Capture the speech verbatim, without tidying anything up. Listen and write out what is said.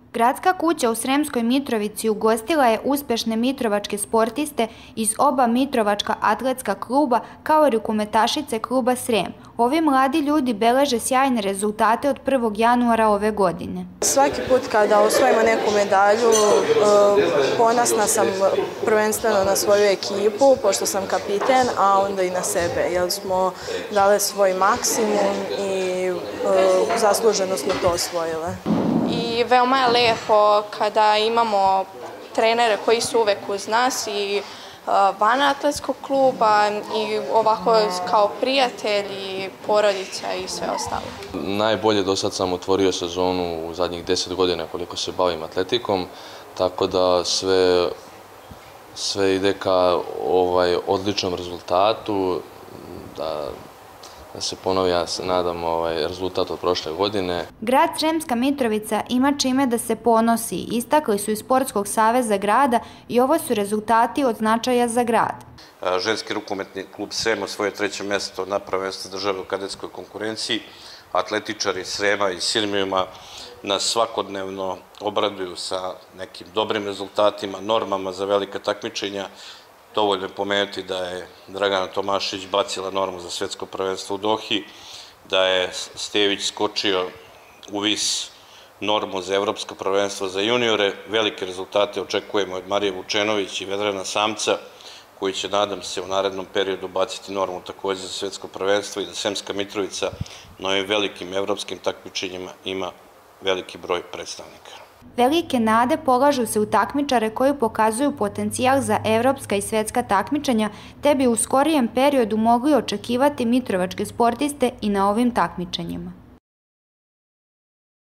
Gradska kuća u Sremskoj Mitrovici ugostila je uspešne mitrovačke sportiste iz oba mitrovačka atletska kluba kao i rukometašice kluba Srem. Ovi mladi ljudi beleže sjajne rezultate od prvog januara ove godine. Svaki put kada osvojimo neku medalju, ponosna sam prvenstveno na svoju ekipu, pošto sam kapiten, a onda i na sebe, jer smo dali svoj maksimum i zasluženo smo to osvojile. I veoma je lepo kada imamo trenere koji su uvek uz nas i van atletskog kluba i ovako kao prijatelji, porodica i sve ostalo. Najbolje do sad sam otvorio sezonu u zadnjih deset godina koliko se bavim atletikom, tako da sve, sve ide ka ovaj, odličnom rezultatu, da da se ponovi, ja se nadam, ovaj, rezultat od prošle godine. Grad Sremska Mitrovica ima čime da se ponosi, istakli su iz Sportskog saveza grada i ovo su rezultati od značaja za grad. Ženski rukometni klub Srem osvojio treće mesto na prvenstvu države u kadetskoj konkurenciji. Atletičari Srema i Sirmijuma nas svakodnevno obraduju sa nekim dobrim rezultatima, normama za velika takmičenja. Dovoljno je pomenuti da je Dragana Tomašić bacila normu za svetsko prvenstvo u Dohi, da je Stević skočio u vis normu za evropsko prvenstvo za juniore. Velike rezultate očekujemo od Marije Vučenović i Vedrana Samca, koji će, nadam se, u narednom periodu baciti normu takođe za svetsko prvenstvo i da Sremska Mitrovica na ovim velikim evropskim takmičenjima ima veliki broj predstavnika. Velike nade polažu se u takmičare koji pokazuju potencijal za evropska i svetska takmičenja, te bi u skorijem periodu mogli očekivati mitrovačke sportiste i na ovim takmičenjima.